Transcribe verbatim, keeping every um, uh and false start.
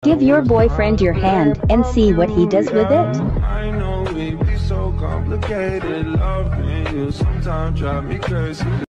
Give your boyfriend your hand and see what he does with it. I know it be so complicated. Loving you sometimes drive me crazy.